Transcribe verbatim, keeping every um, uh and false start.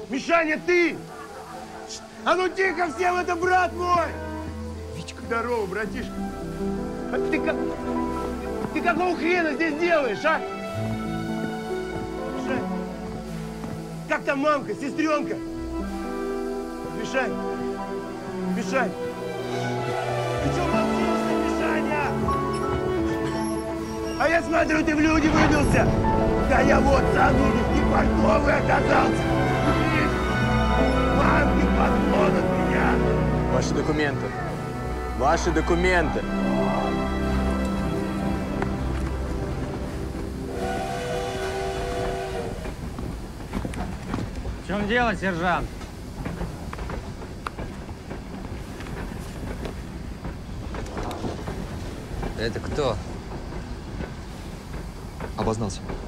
Мишаня, ты! А ну тихо всем, это брат мой! Витька, здорово, братишка. А ты как... Ты какого хрена здесь делаешь, а? Мишань, как там мамка, сестренка? Мишань, Мишань, ты что молчишь-то, Мишаня? А я смотрю, ты в люди выбился. Да я вот сам, видишь, не портовый оказался. Мамки подклонят меня. Ваши документы. Ваши документы. В чем дело, сержант? Это кто? Обознался.